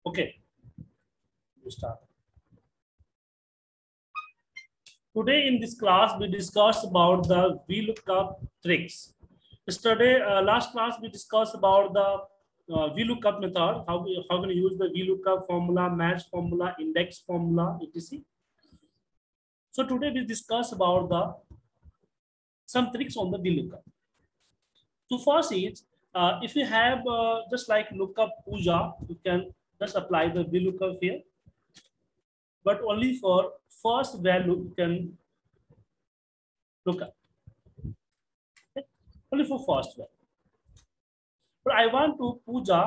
Okay, we start. Today in this class, we discussed about the VLOOKUP tricks. Yesterday, last class, we discussed about the VLOOKUP method, how can you use the VLOOKUP formula, match formula, index formula, etc. So today we discuss about the some tricks on the VLOOKUP. So first is, if you have just like lookup puja, you can just apply the VLOOKUP here, but only for first value you can look up. Okay? Only for first value. But I want to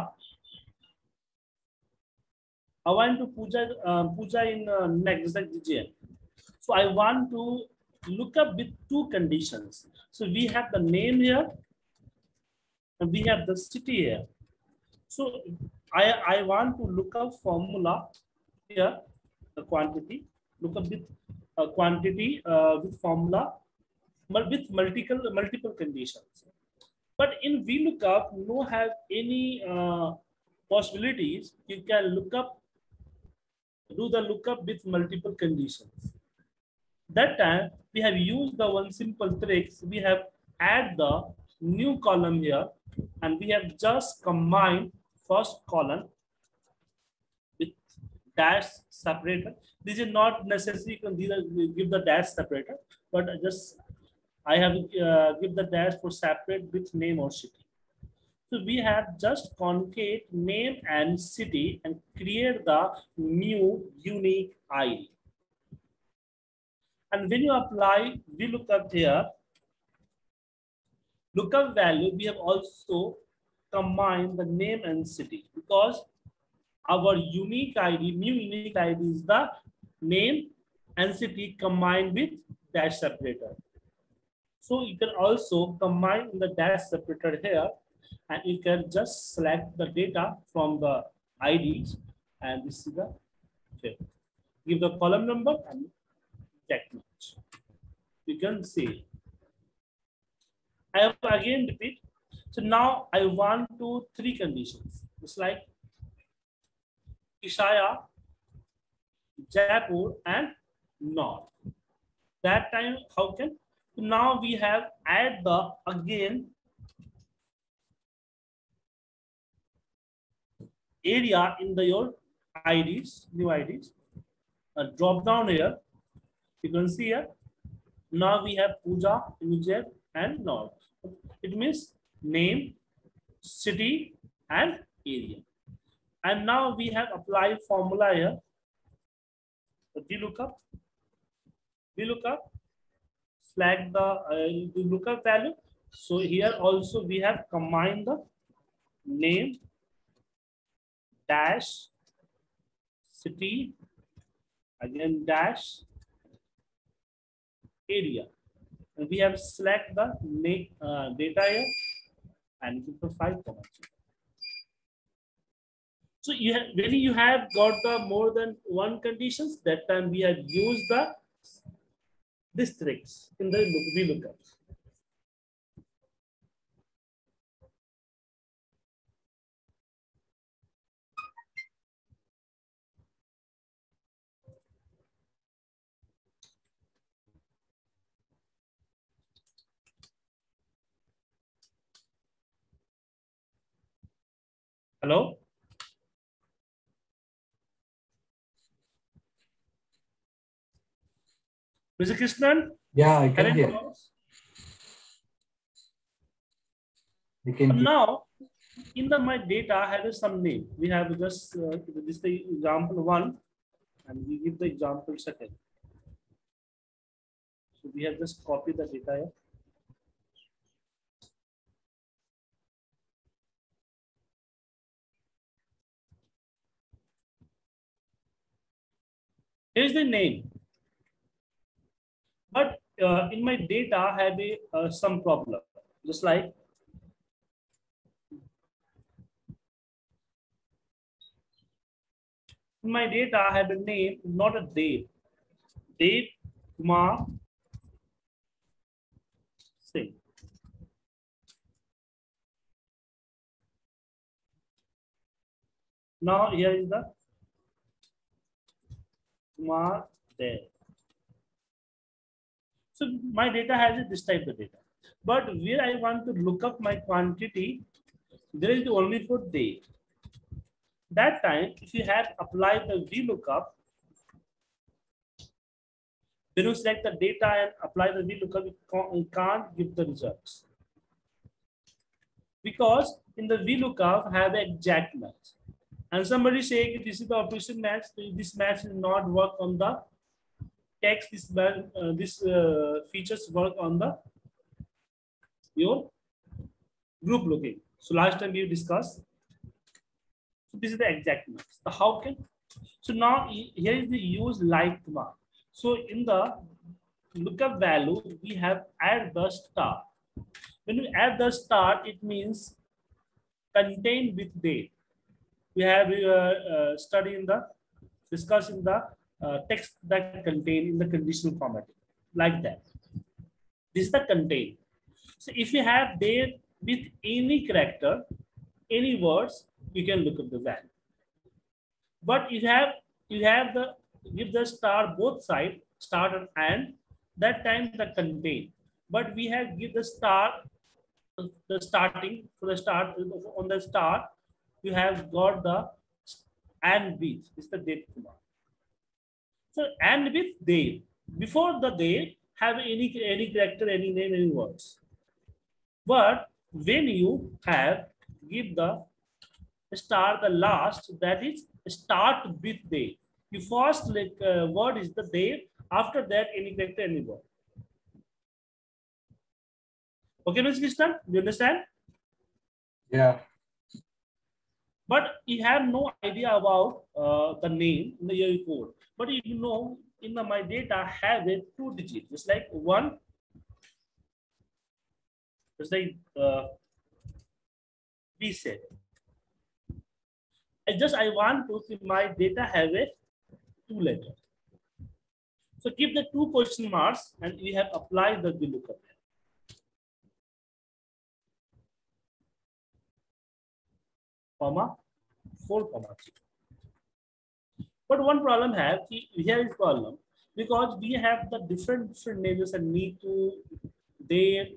puja in next like DGN. So I want to look up with two conditions. So we have the name here and we have the city here. So I want to look up formula here, the quantity, look up with quantity with formula, but with multiple conditions. But in VLOOKUP, no have any possibilities. You can do the lookup with multiple conditions. That time we have used the one simple tricks. We have add the new column here, and we have just combined first column with dash separator. This is not necessary to give the dash separator, but just I have give the dash for separate with name or city. So we have just concate name and city and create the new unique ID. And when you apply VLOOKUP here, lookup value, we have also combined the name and city because our unique ID, new unique ID is the name and city combined with dash separator. So you can also combine the dash separator here and you can just select the data from the IDs and this is the okay. Give the column number and exact match. You can see. I have again repeat. So now I want to three conditions. It's like Ishaya, Jaipur, and North. That time, how can? So now we have add the again area in the your IDs, new IDs. Drop down here. You can see here. Now we have Puja, Image, and North. It means name, city, and area. And now we have applied formula here. So VLOOKUP, select the lookup value. So here also we have combined the name, dash, city, again dash, area. And we have select the data here and give the 5 comments. So you have, when you have got the more than one conditions, that time we have used the this tricks in the VLOOKUP. Hello? Mr. Krishnan? Yeah, I can hear. Now, in my data, I have some name. We have just this is the example 1, and we give the example 2nd. So we have just copied the data here. Here's the name. But in my data, I have some problem. Just like in my data, I have a name, not a date. Date Kumar Singh. Now here is the Kumar there. So my data has this type of data. But where I want to look up my quantity, there is only for day. That time, if you have applied the VLOOKUP, when you select the data and apply the VLOOKUP, you can't give the results. Because in the VLOOKUP have an exact match. And somebody saying this is the official match, so this match will not work on the text, this features work on the your group looking. So last time we discussed. So this is the exact match. So how can? So now here is the use like command. So in the lookup value, we have add the star. When we add the star, it means contain with date. We have study in the discuss in the text that contain in the conditional formatting like that. This is the contain. So if you have date with any character, any words, you can look up the value. But you have the give the star both side start and that time the contain. But we have give the star the starting for the start on the start. You have got the and with is the date command. So and with they before the they have any character, any name, any words. But when you have give the star the last, that is start with day. You first word is the day, after that any character, any word. Okay, Mr. Krishnan, do you understand? Yeah. But you have no idea about the name in the year code. But you know in my data have a 2 digit, just like one, just like we said. I want to see my data have a 2 letter. So keep the 2 question marks and we have applied the VLOOKUP. Comma 4 comma 3. But one problem have here is problem because we have the different names and need to they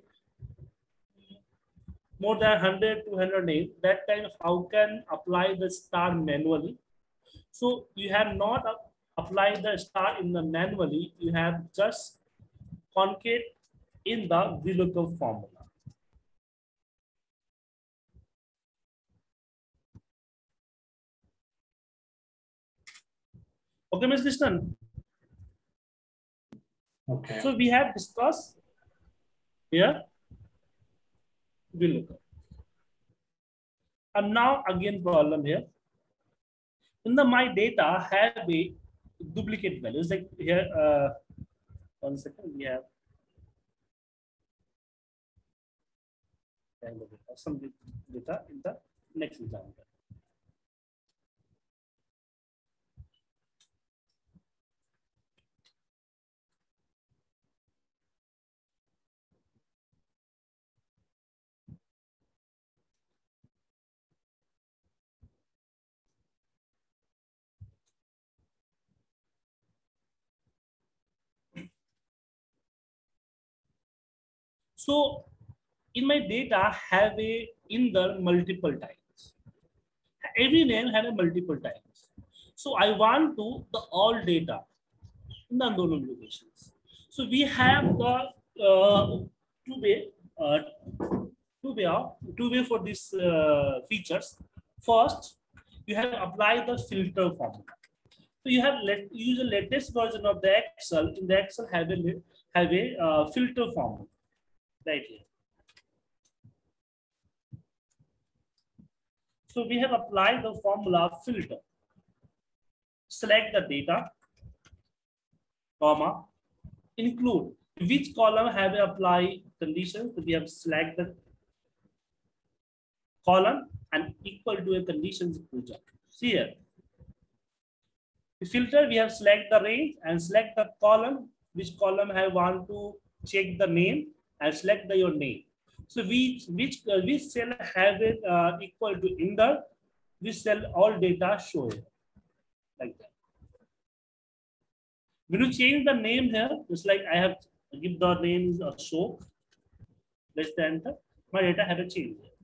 more than 100 200 names. That time how can apply the star manually? So you have not applied the star in the manually. You have just concate in the VLOOKUP formula. Okay, Ms. Krishnan. Okay. So we have discussed here VLOOKUP. And now again problem here. In the my data have a duplicate values like here. 1 second, we have some data in the next example. So in my data have a in the multiple times. Every name had a multiple times. So I want to the all data in the unknown locations. So we have the two way for these features. First, you have applied the filter formula. So you have use the latest version of the Excel. In the Excel have a filter formula right here. So we have applied the formula filter. Select the data, comma, include which column have apply conditions. So we have select the column and equal to a conditions equation. See here. The filter, we have select the range and select the column, which column I want to check the name and select your name. So which cell have it equal to in the this cell all data show here, like that. When you change the name here, just like I have give the name is Ashok, let's enter, my data have a change here.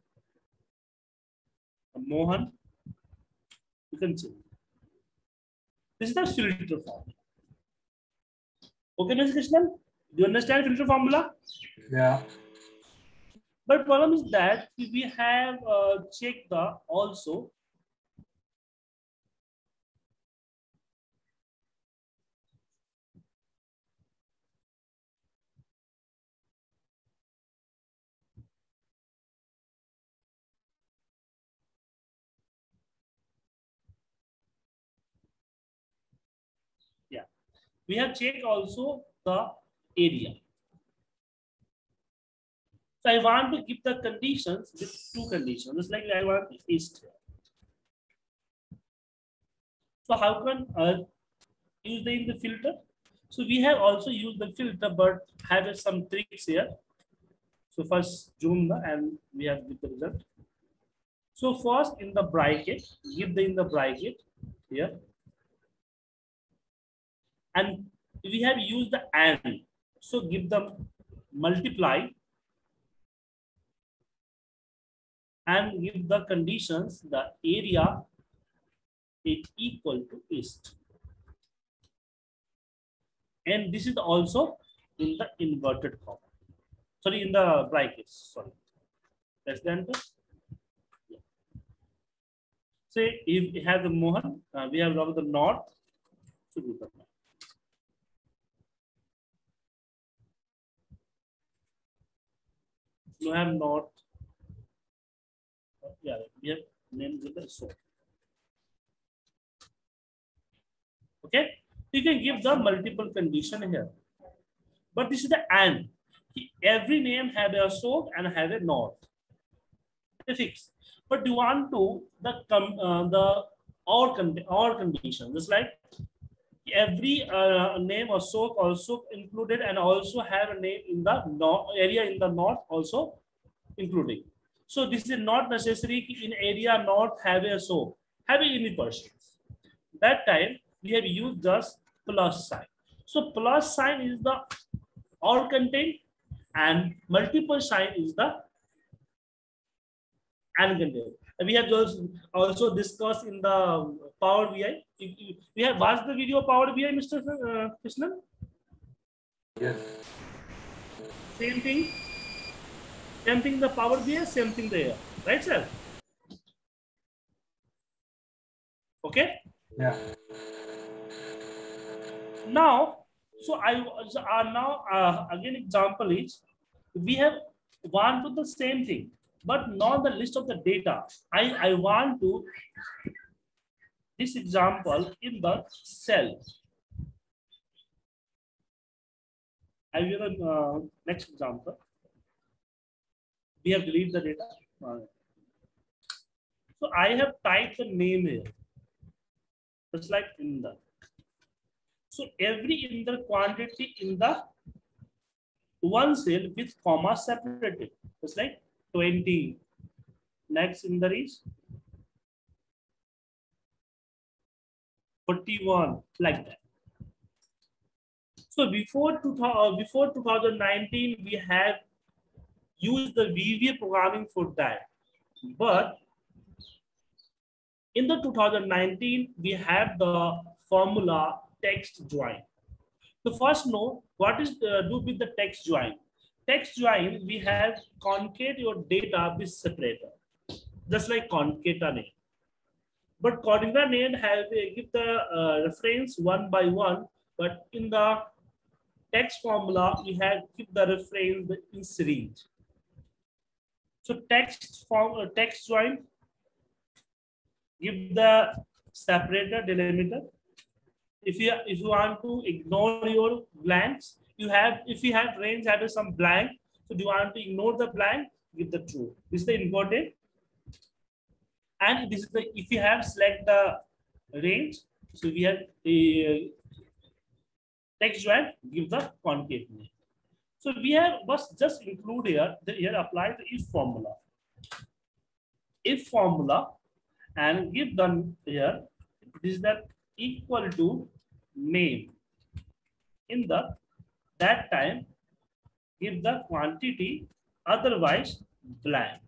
Mohan, you can change. This is the filter formula. Okay, Mr. Krishnan, do you understand filter formula? Yeah. But problem is that we have checked the also we have checked also the area. So I want to give the conditions with two conditions. Just like I want east. So how can use the filter? So we have also used the filter, but have some tricks here. So first zoom and we have with the result. So first in the bracket, give the in the bracket here. And we have used the and. So give them multiply and give the conditions, the area is equal to east. And this is also in the inverted comma. Sorry, in the brackets. Sorry. Less than the. Yeah. Say if we have the Mohan, we have the north. So do that. You have north. Yeah, we have named with the so. Okay, you can give the multiple condition here, but this is the and. Every name have a so and have a not. Fix. But you want to the or condition, just like every name or so also included and also have a name in the area in the north also including. So this is not necessary in area not have a so have any persons. That time we have used just plus sign. So plus sign is the or content and multiple sign is the and content. We have just also discussed in the Power BI. We have watched the video Power BI, Mr. Krishnan? Yes. Same thing. Same thing the Power BI, same thing there. Right, sir? Okay? Yeah. Now, so again example is we have want to the same thing, but not the list of the data. I want to this example in the cell. I will the next example. We have deleted the data. So I have typed the name here, just like in the. So every in the quantity in the one cell with comma separated, just like 20. Next in the is 41, like that. So before 2019, we have used the VBA programming for that. But in the 2019, we have the formula text join. So first know what is do with the text join. Text join, we have concate your data with separator, just like concatenate. But concatenate have give the reference one by one, but in the text formula, we have keep the reference in series. So text join, give the separator delimiter. If you want to ignore your blanks, you have if you have range have some blank. So do you want to ignore the blank? Give the true. This is the important. And this is the if you have select the range. So we have a text join, give the concave name. So we have just include here apply the if formula. If formula, and give them here. This is that equal to name. In the that time, give the quantity, otherwise blank.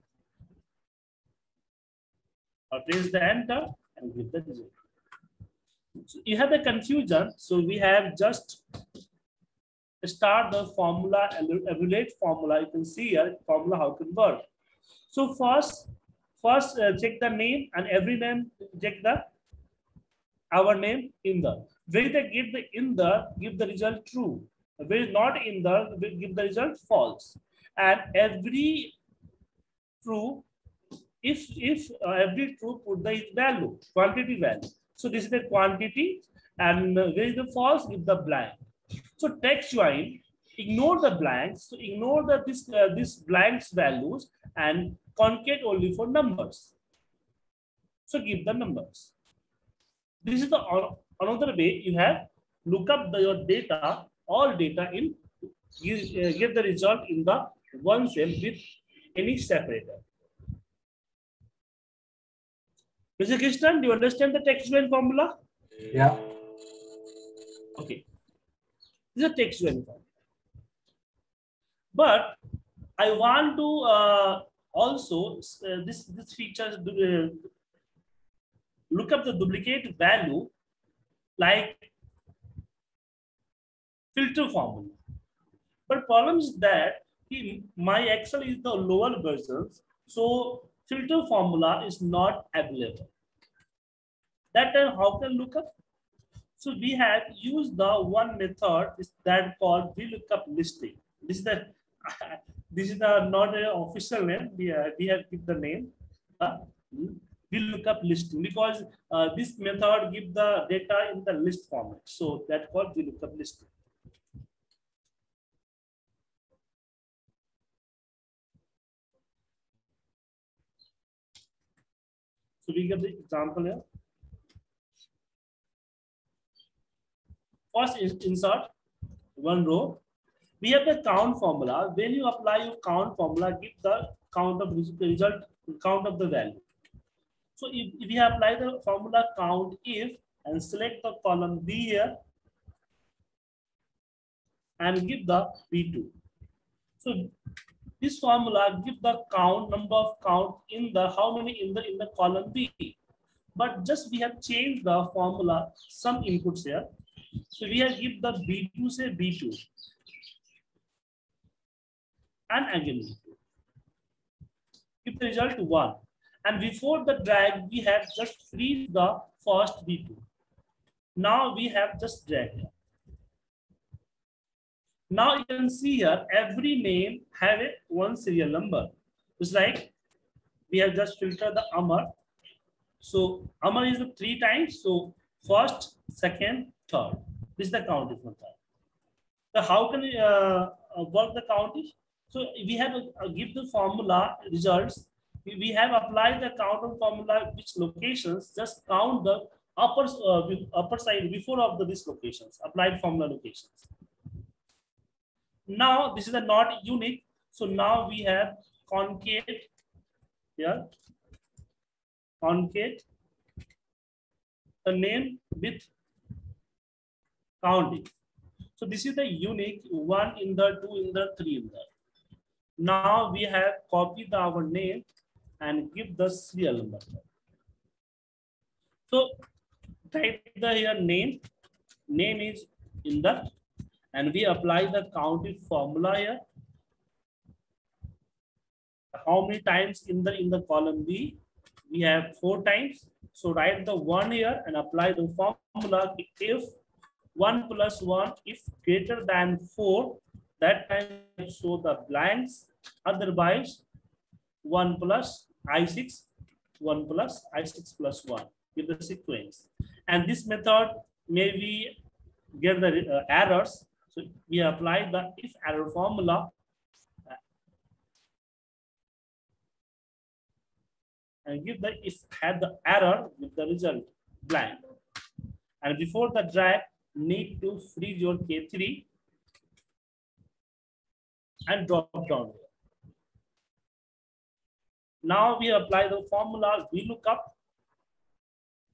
Or press the enter and give the result. So you have the confusion. So we have just start the formula, evaluate formula. You can see here formula how can work. So first check the name, and every name check the our name in the. Where they give the in the, give the result true. Where is not in the, will give the result false. And every true, if every true, put the value, quantity value. So this is the quantity, and where is the false, give the blank. So text join, ignore the blanks. So ignore the this blanks values and concate only for numbers. So give the numbers. This is the another way you have look up your data, all data in give the result in the one cell with any separator. Mr. Krishnan, do you understand the text join formula? Yeah. Okay. This is a text join formula. But I want to also this feature look up the duplicate value like filter formula. But problem is that my Excel is the lower versions, so filter formula is not available. That time how can look up? So we have used the one method is that called VLOOKUP listing. This is the this is the not an official name. We have given the name VLOOKUP listing because this method give the data in the list format. So that called VLOOKUP listing. So we get the example here. First insert one row. We have the count formula. When you apply your count formula, give the count of result, count of the value. So if we apply the formula count if and select the column B here and give the B2. So this formula give the count, number of count in the how many in the column B. But just we have changed the formula, some inputs here. So we have give the B2 say B2 and again B2. Give the result 1. And before the drag, we have just freeze the first B2. Now we have just drag here. Now you can see here, every name have a one serial number. It's like we have just filtered the Amar. So Amar is the 3 times. So first, second, third. This is the count if not third. So how can we work the count if? So we have give the formula results. We have applied the count of formula which locations, just count the upper side before of this locations, applied formula locations. Now this is a not unique. So now we have concate here, concate the name with counting. So this is the unique 1 in the 2 in the 3 in the. Now we have copied our name and give the serial number. So type the here name. Name is in the, and we apply the counted formula here. How many times in the column B? We have 4 times. So write the 1 here and apply the formula if 1 plus 1 if greater than 4, that time show the blanks. Otherwise 1 plus I6, 1 plus I6 plus 1 give the sequence. And this method may we get the errors. So we apply the if error formula and give the if had the error with the result blank. And before the drag, need to freeze your K3 and drop down here. Now we apply the formula VLOOKUP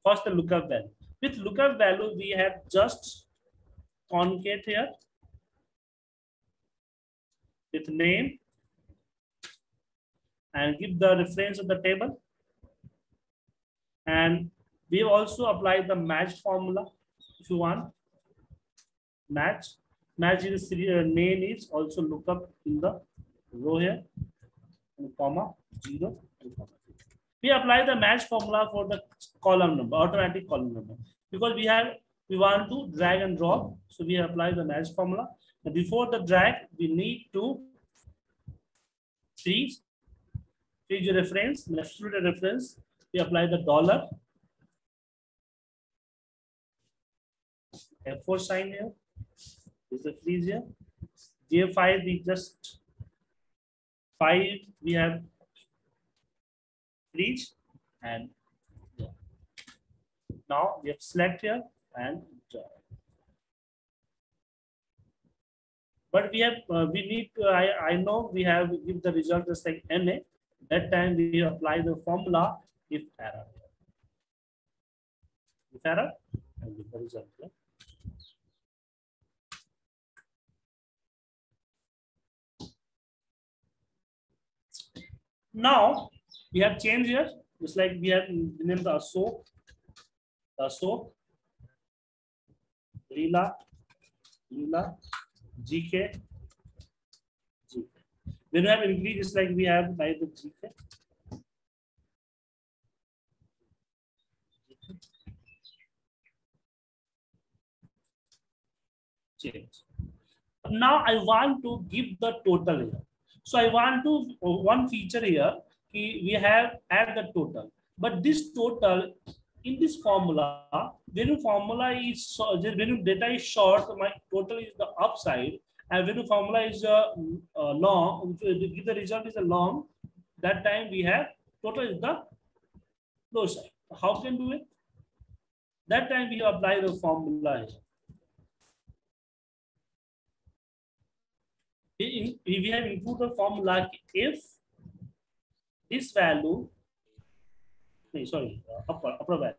First, the lookup value. With lookup value, we have just concat here with name and give the reference of the table. And we also apply the match formula if you want. Match is name is also lookup in the row here, and comma 0 and comma 0. We apply the match formula for the column number, automatic column number, because we want to drag and drop. So we apply the match formula. And before the drag, we need to freeze the reference, substitute the reference. We apply the dollar F4 sign here. This is the freeze here. J5 we just 5 we have freeze, and yeah. Now we have select here and draw. But we have we need to, I know we have give the result just like NA. That time we apply the formula if error. If error and give the result here. Now we have changed here, just like we have named the Ashok, Leela, GK. When we have increased, just like we have by the GK. Change. Now I want to give the total here. So I want to one feature here. We have add the total, but this total in this formula, when formula is when data is short, my total is the upside, and when formula is long, if the result is a long, that time we have total is the low side. How can do it? That time we apply the formula here. We have included the formula if this value, upper value.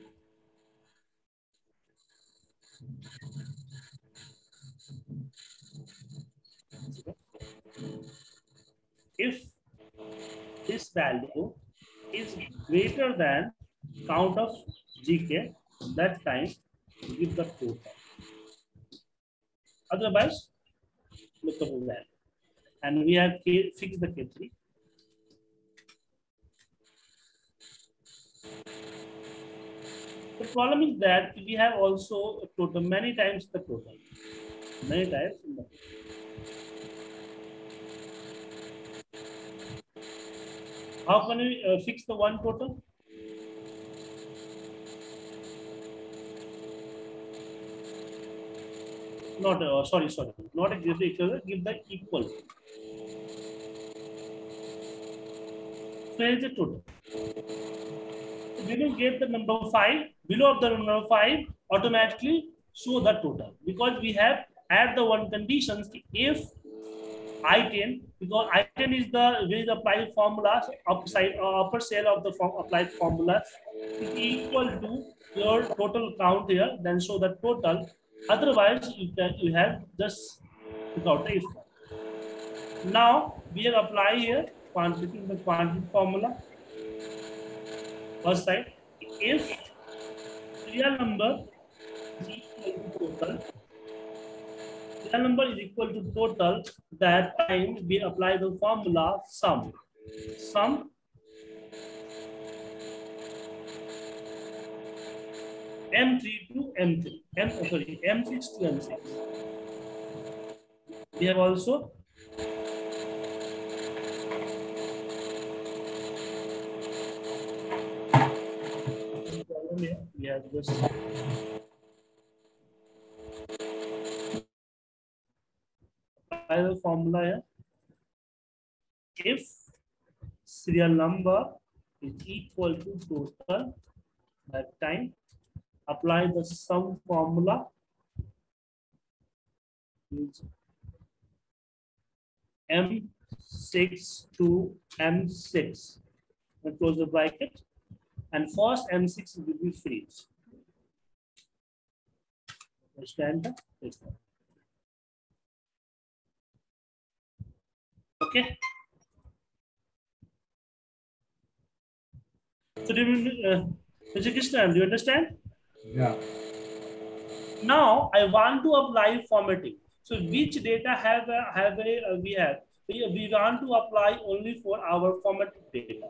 If this value is greater than count of GK, that time give the total. Otherwise, look up that. And we have fixed the K3. The problem is that we have also a total many times the total. Many times in the total. How can we fix the one total? Not sorry, not a give the equal, give the equal. Where is the total? When you get the number 5, below of the number 5, automatically show the total, because we have add the one conditions if I10, because I10 is the way the applied formula upside upper cell of the applied formula is equal to your total count here, then show the total. Otherwise, you have just without the if. Now we have apply here quantity in the quantity formula. First side, if real number is equal to total, real number is equal to total, that time we apply the formula sum. M3 to M3, M6 to M6. We have also we have this formula here. If serial number is equal to total, that time apply the sum formula. M6 to M6 and close the bracket. and first M6 will be freeze. Understand? Okay. So do you, Mr. Krishnan, do you understand? Yeah. Now I want to apply formatting. So which data we want to apply only for our formatted data.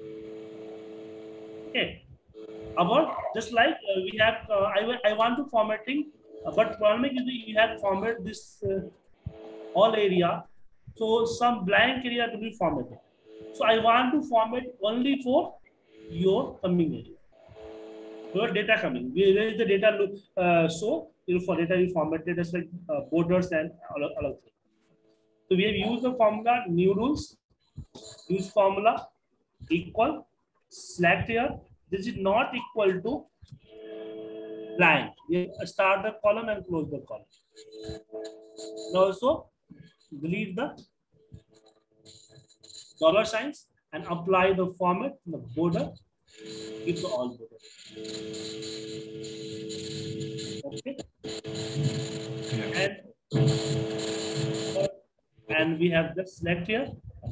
Okay. About just like we have, I want to formatting, but problem is you have format this all area, so some blank area to be formatted. So I want to format only for your coming area. Your data coming. Where is the data look? So for data we formatted as like borders and all things. So we have used the formula new rules. Use formula equal select here. This is not equal to blank. We start the column and close the column. And also delete the dollar signs and apply the format, the border, give the all border. Okay. And we have the select here.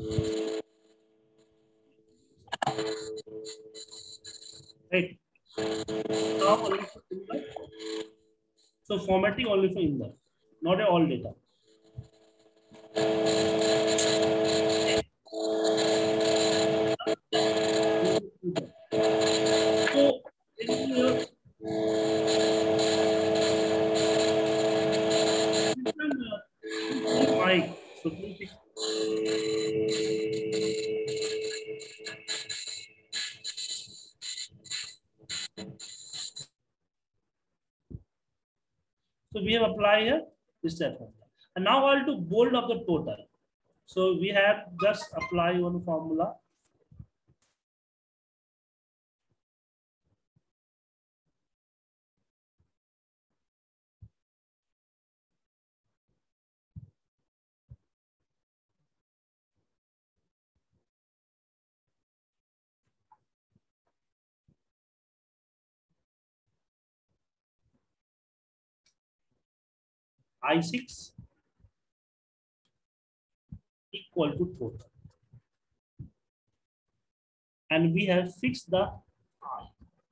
Right. Now only for inner. So formatting only for inner, not all data. So in here, mic. So please. So we have applied here this type of thing. And now I'll to bold of the total. So we have just apply one formula. I6 equal to total. And we have fixed the I.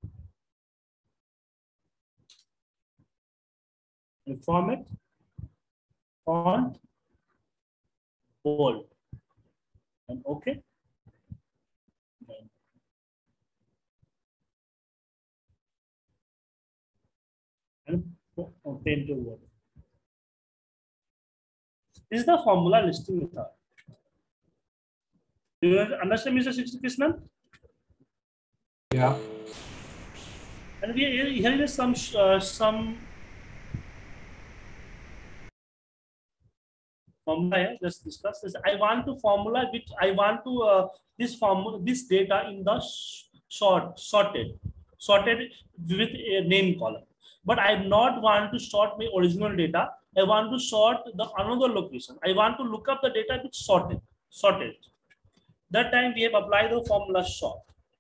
And format, font, bold. And okay. And paint your word. This is the formula listing method. Do you understand, Mr. Krishnan? Yeah. And here is some formula here. Let's discuss this. I want to formula which I want to this data in the sorted with a name column. But I not want to sort my original data. I want to sort the another location. I want to look up the data with sorted. That time we have applied the formula sort.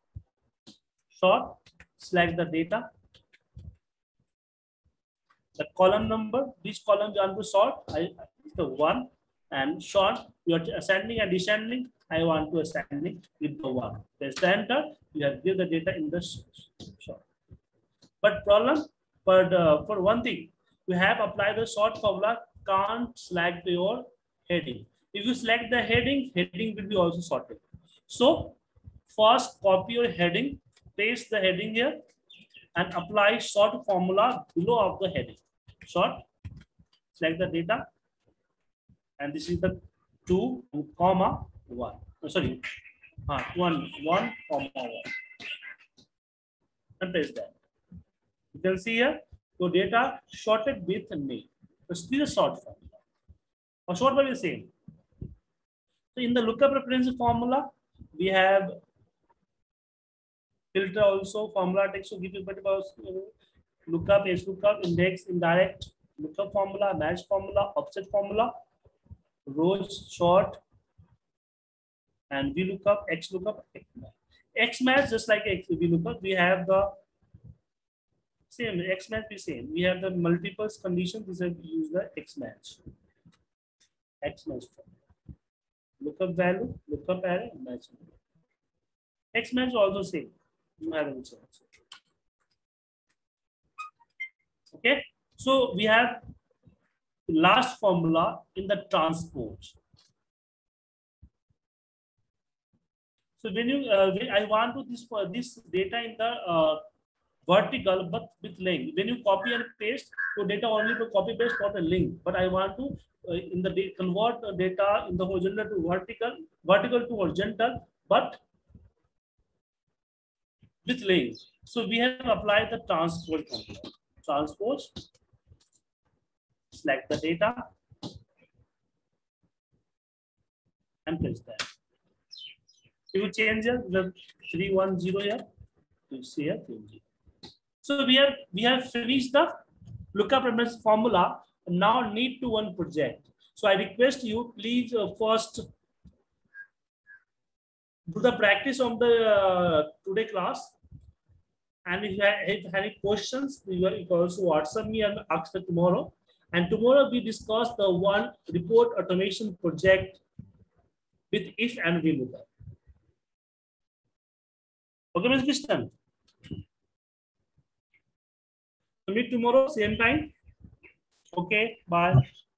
Select the data. The column number, which column you want to sort? The one, and sort. You are ascending and descending. I want to ascending with the one. Press the enter. You have give the data in the sort. But for one thing, you have applied the sort formula. Can't select your heading. If you select the heading will be also sorted. So first copy your heading, paste the heading here, and apply sort formula below of the heading. Sort, select the data, and this is the 2, 1. Oh, sorry, 1, 1, 1. And paste that. You can see here your data sorted with name. So this is a sort formula. Or sort by the same. So in the lookup reference formula, we have filter also, formula text to give you better lookup, lookup, index, indirect, lookup formula, match formula, offset formula, rows, short, and VLOOKUP, XLOOKUP. X match, just like VLOOKUP, we have the same X match. The same. We have the multiple conditions. We have use the X match. X match. Lookup value, lookup array, match. X match also same. You have a chance. Okay. So we have last formula in the transpose. So when you, I want to this data in the vertical, but with link. When you copy and paste, so data only to copy paste, not a link. But I want to in the convert the data in the horizontal to vertical, vertical to horizontal, but with link. So we have applied the transpose formula. Transpose. Select the data and place that. You change the 310 here. You see here 310. So we have finished the lookup reference formula. Now need to one project. So I request you please first do the practice of the today class. And if you have any questions, you can also WhatsApp me and ask them tomorrow. And tomorrow we discuss the one report automation project with if and VLOOKUP. Okay, Ms. Krishnan. Meet tomorrow, same time. Okay, bye.